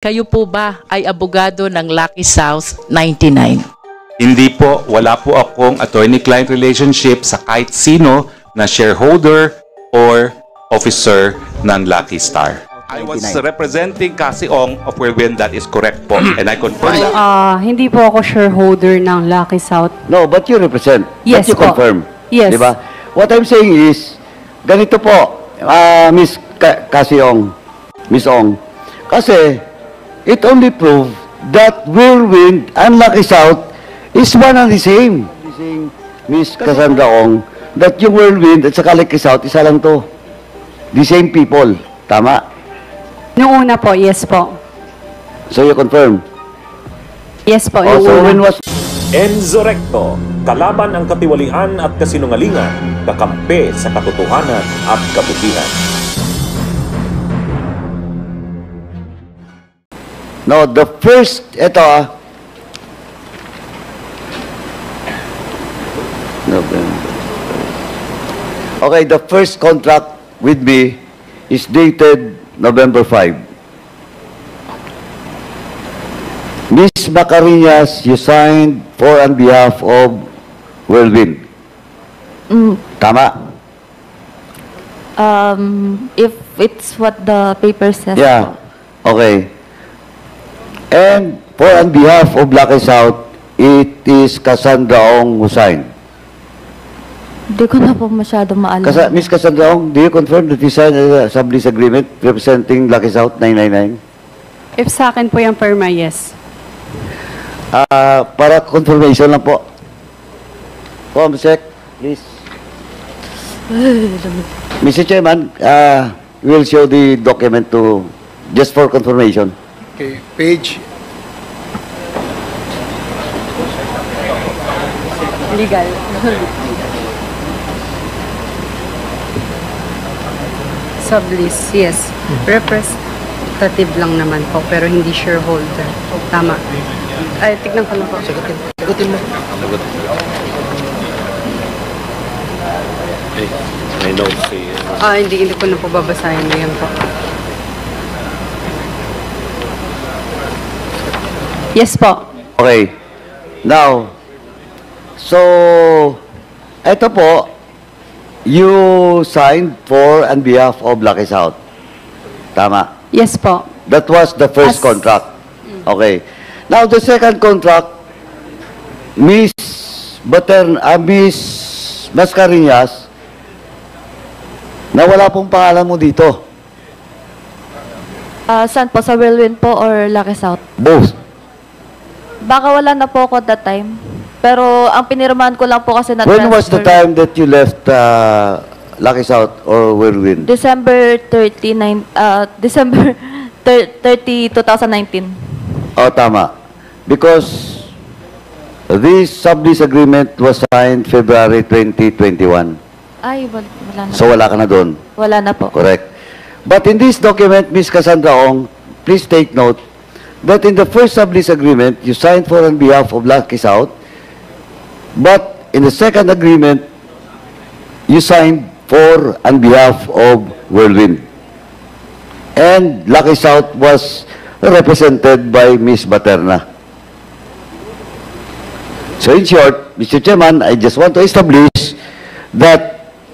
Kayo po ba ay abogado ng Lucky South 99? Hindi po, wala po akong attorney-client relationship sa kahit sino na shareholder or officer ng Lucky Star. I was representing Cassie Ong of Whirlwind, that is correct po, and I confirm that. Hindi po ako shareholder ng Lucky South. No, but you represent. Yes But you po. confirm. Yes. Diba? What I'm saying is, ganito po, Miss Cassie Ong, Miss Ong, kasi it only proved that Whirlwind and Lucky South is one and the same. Miss Cassandra Ong, that yung Whirlwind at saka Lucky South, isa lang to. The same people. Tama? Noong una po, yes po. So you confirm? Yes po, Oh, yung so una. when was... Enzo Recto, kalaban ang katiwalian at kasinungalingan, kakampi sa katotohanan at kabutihan. No, the first, November. Okay, the first contract with me is dated November 5. Miss Macarinas, you signed for on behalf of Whirlwind. Tama? If it's what the paper says. Yeah. Okay. And for on behalf of Lucky South, it is Cassandra Ong who signed. Hindi ko na po masyado maalala. Miss Cassandra Ong, do you confirm that you signed a sublease agreement representing Lucky South 999? If sa akin po yung perma, yes. Para confirmation lang po. Comsec, please. Mr. Chairman, we'll show the document to, just for confirmation. Okay, page. Legal. Sublease, yes. Representative lang naman po, pero hindi shareholder. Tama. Ay, tignan ko lang po. Sagutin mo. May notes si... Hindi ko na po babasahin. Ayan po. Yes po. Okay. Now, so, ito po, you signed for on behalf of Lucky South. Tama? Yes po. That was the first contract. Okay. Now, the second contract, Miss Mascareñas, na wala pong pangalan mo dito. Saan po? Sa Whirlwind po or Lucky South? Both. Baka wala na po ako that time. Pero ang pinirmahan ko lang po kasi na When was the transfer. time that you left Lucky South or Whirlwind? December 30, 2019. Oh, tama. Because this sublease agreement was signed February 2021. Ay, wala na. So, wala ka na doon. Wala na po. Correct. But in this document, Ms. Cassandra Ong, please take note that in the first sublease agreement, you signed for on behalf of Lucky South, but in the second agreement, you signed for on behalf of Whirlwind. And Lucky South was represented by Ms. Baterna. So in short, Mr. Chairman, I just want to establish that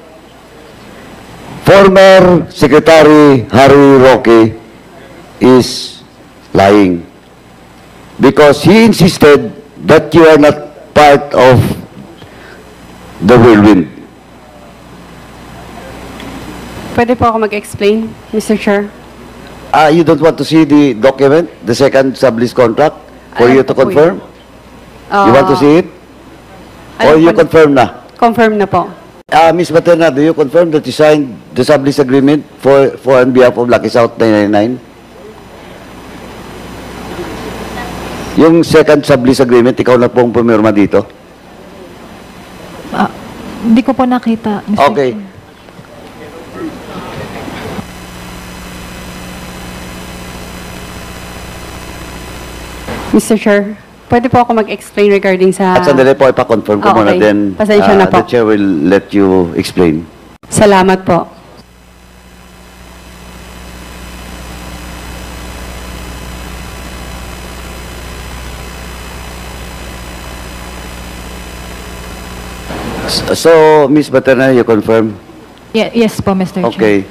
former Secretary Harry Roque is lying because he insisted that you are not part of the Whirlwind. Pwede po ako mag-explain, Mr. Chair? You don't want to see the document, the second sublease contract, for Alam you ko to po confirm? You want to see it? Or you confirm na? Confirm na po. Ms. Baterna, do you confirm that you signed the sublease agreement for on behalf of Lucky South 999? Yung second sublease agreement, ikaw na pong pumirma dito? Hindi ko po nakita. Mr. Okay. Chair. Mr. Chair, pwede po ako mag-explain regarding sa... At sandali po, ipa-confirm ko muna, Okay. then Pasensya na po. the chair will let you explain. Salamat po. So, Ms. Baterna, you confirm? Yes po, Mr. Chair. Okay.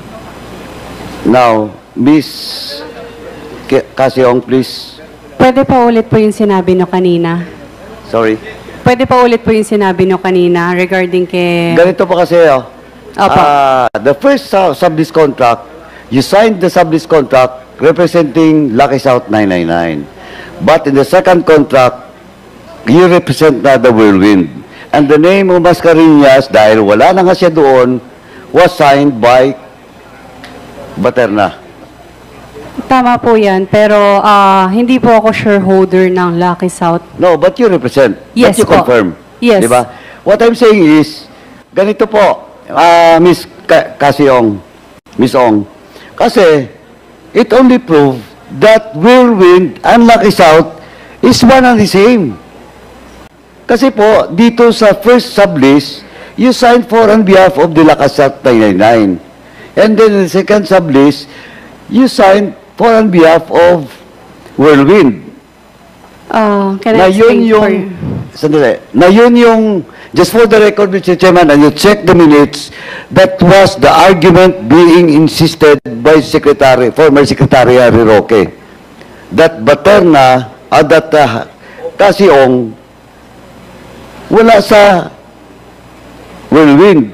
Now, Ms. Casiong, please. Pwede pa ulit po yung sinabi nyo kanina. Sorry. Pwede pa ulit po yung sinabi nyo kanina regarding kay... Ganito po kasi, Opo. the first sublease contract, you signed the sublease contract representing Lucky South 999. But in the second contract, you represent na the Whirlwind. And the name of Mascareñas, dahil wala na nga siya doon, was signed by Baterna. Tama po yan, pero hindi po ako shareholder ng Lucky South. No, but you represent. Yes But you po. confirm. Yes. Di ba? What I'm saying is, ganito po, Miss Casiong, Miss Ong, kasi it only proved that Whirlwind and Lucky South is one and the same. Kasi po, dito sa first sublease, you signed for on behalf of the Lucky South 999. And then in the second sublease, you signed for on behalf of Whirlwind. Can Na I yun explain yung, sandali, na yun yung, just for the record, Mr. Chairman, and you check the minutes, that was the argument being insisted by Secretary, former Secretary Harry Roque, that Baterna, that Casiong, wala sa Whirlwind.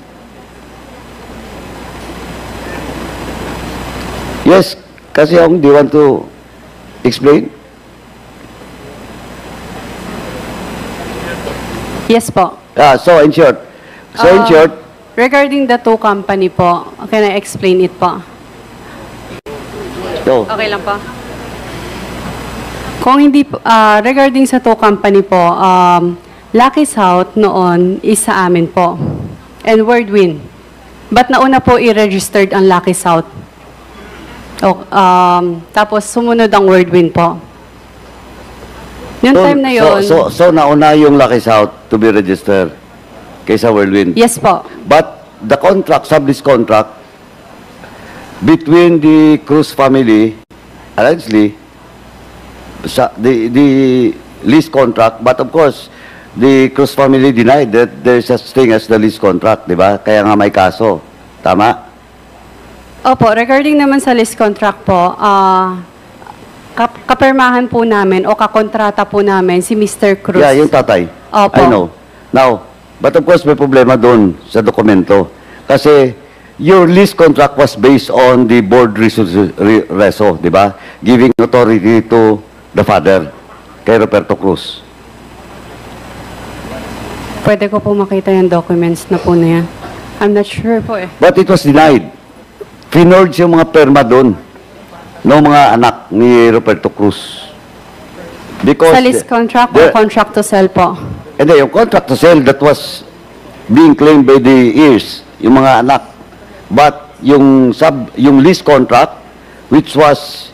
Yes, Casiong, do you want to explain? Yes po. So in short, Regarding the two company po, can I explain it po? go. Okay lang po. Kung hindi po, regarding sa two company po, Lucky South noon is sa amin po. And Whirlwind. But nauna po i-registered ang Lucky South. Tapos sumunod ang Whirlwind po. Yung time na yun, So nauna yung Lucky South to be registered kaysa Whirlwind. yes po. But the contract, sublease contract, between the Cruz family, allegedly, the lease contract, but of course, the Cruz family denied that there is such thing as the lease contract, di ba? Kaya nga may kaso. Tama? Opo, regarding naman sa lease contract po, kapirmahan po namin o kakontrata po namin si Mr. Cruz. Yeah, yung tatay. Opo. I know. Now, but of course, may problema doon sa dokumento. Kasi, your lease contract was based on the board reso, di ba? Giving authority to the father, kay Roberto Cruz. Pwede ko po makita yung documents na po na yan. I'm not sure po eh. But it was denied. Finorge yung mga perma doon ng mga anak ni Roberto Cruz. Because Sa lease contract o contract to sell po? Hindi, yung contract to sell that was being claimed by the heirs, yung mga anak. But yung lease contract, which was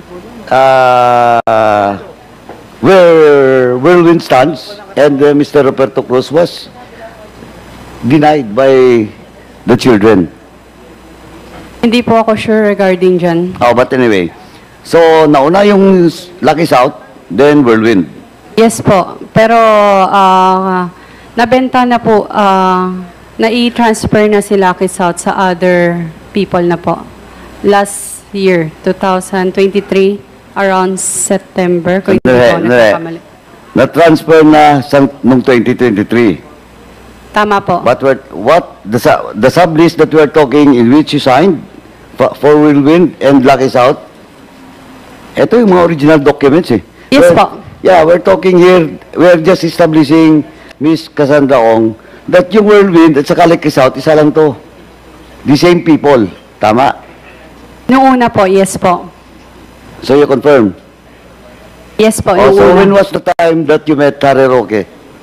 where Whirlwind stands, and Mr. Roberto Cruz was denied by the children. Hindi po ako sure regarding dyan. Oh, but anyway, so nauna yung Lucky South, then Whirlwind. Yes po. Pero nabenta na po, na-i-transfer na si Lucky South sa other people na po. Last year, 2023, around September, kung hindi po nagkakamali. Na-transfer na noong 2023. Tama po. But the sublease that we are talking in which you signed for Whirlwind and Lucky South, ito yung mga original documents eh. Yes po. Yeah, we're talking here, we're just establishing, Miss Cassandra Ong, that yung Whirlwind at saka Lucky South, isa lang to. The same people. Tama? Noong una po, yes po. So you confirm? Yes po, Oh, yung so una. when was the time that you met Harry Roque?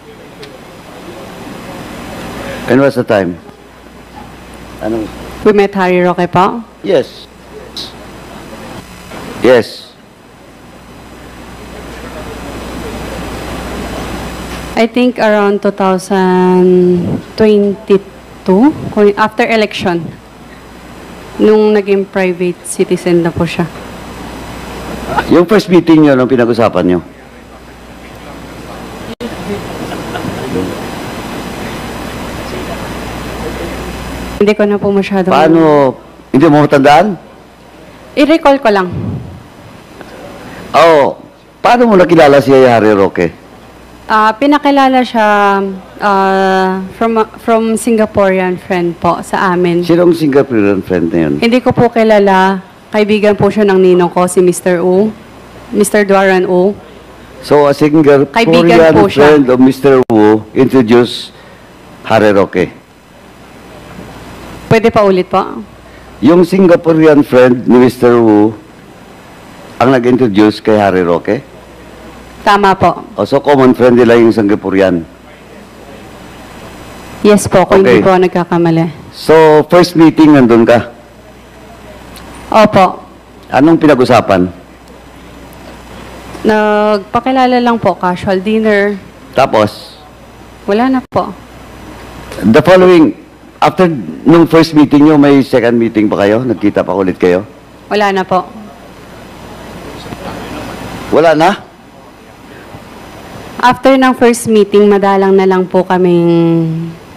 When was the time? Anong? We met Harry Roque po. Yes. Yes. I think around 2022, after election, nung naging private citizen na po siya. Yung first meeting nyo, nung pinag-usapan nyo? Hindi ko na po masyado. Paano? Hindi mo matandaan? I-recall ko lang. Oo. Paano mo nakilala si Harry Roque? Pinakilala siya from Singaporean friend po sa amin. Sinong Singaporean friend na yun? Hindi ko po kilala. Kaibigan po siya ng ninong ko, si Mr. U. Mr. Duaran U. So, a Singaporean Kaibigan po siya. friend of Mr. Wu introduced Harry Roque. Pwede pa ulit po? Yung Singaporean friend ni Mr. Wu ang nag-introduce kay Harry Roque? Tama po. O, so common friend nila yung Singaporean. Yes po, kung hindi Okay. po ako nagkakamali. So, first meeting nandun ka. Opo. Anong pinag-usapan? Nagpakilala lang po, casual dinner. Tapos, Wala na po. the following, after nung first meeting nyo, may second meeting pa kayo? Nagkita pa ulit kayo? Wala na po. Wala na? After ng first meeting, madalang na lang po kaming...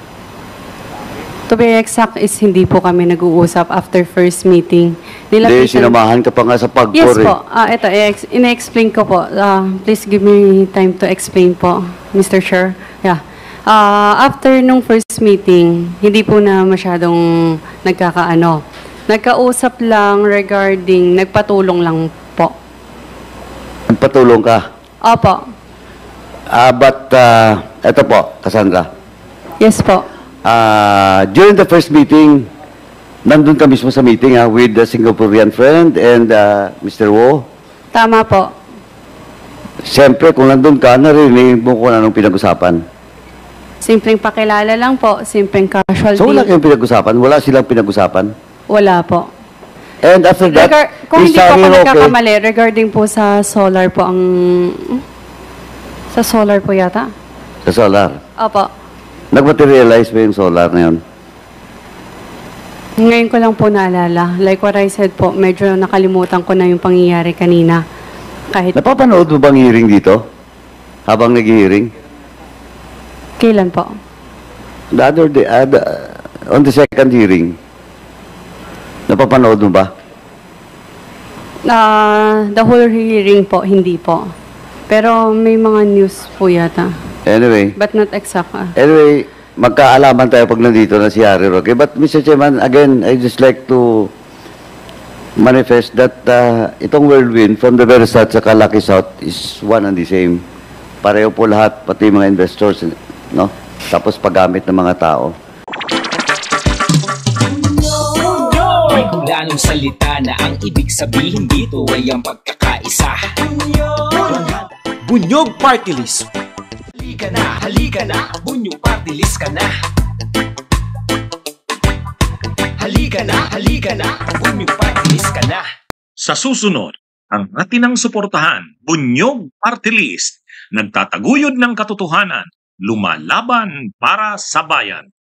To be exact is hindi po kami nag-uusap after first meeting. Hindi, sinamahan ka pa nga sa pagkor. Yes po. Ito, ina-explain ko po. Please give me time to explain po, Mr. Chair. Yeah. After nung first meeting, hindi po na masyadong nagkakaano. Nagkausap lang regarding, nagpatulong lang po. Patulong ka. Opo. But, eto po, Cassandra. Yes po. During the first meeting, nandun ka mismo sa meeting with the Singaporean friend and Mr. Wo. Tama po. Siyempre, kung nandun ka, narinig mo kung anong pinag-usapan. Simpleng pakilala lang po. Simpleng casual So, wala deal. kayong pinag-usapan? Wala silang pinag-usapan? Wala po. And after that, Kung hindi po ako Harry Roque- nagkakamali, regarding po sa solar po ang... Sa solar po yata? sa solar. Opo. Nag-materialize ba yung solar na yun? Ngayon ko lang po naalala. Like what I said po, medyo nakalimutan ko na yung pangyayari kanina. Kahit Napapanood mo bang hearing dito? Habang nag-hearing? kailan po. The other day, on the second hearing, napapanood mo ba? The whole hearing po, hindi po. Pero may mga news po yata. Anyway, But not exact. Anyway, magkaalaman tayo pag nandito na si Harry Roque. But Mr. Chairman, again, I just like to manifest that itong whirlwind from the very start sa Lucky South is one and the same. Pareho po lahat, pati mga investors, no? Tapos paggamit ng mga tao. May kulanong salita na ang ibig sabihin dito ay ang pagkakaisa. Bunyog Party List. Halika na, Bunyog Party List ka na. Halika na, Bunyog Party List ka na. Sa susunod, ang atinang suportahan, Bunyog Party List, nagtataguyod ng katotohanan, lumalaban para sa bayan.